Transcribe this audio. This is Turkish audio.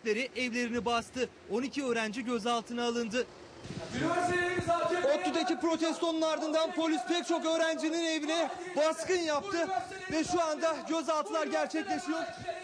ekipleri evlerini bastı. 12 öğrenci gözaltına alındı. ODTÜ'deki protestonun ardından polis pek çok öğrencinin evine baskın yaptı ve şu anda gözaltılar gerçekleşiyor.